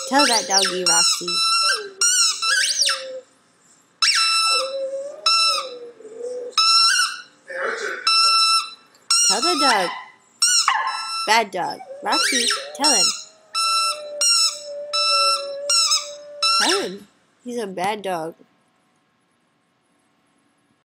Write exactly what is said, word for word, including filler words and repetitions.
Tell that doggy, Roxy. Tell the dog. Bad dog. Roxy, tell him. Tell him. He's a bad dog.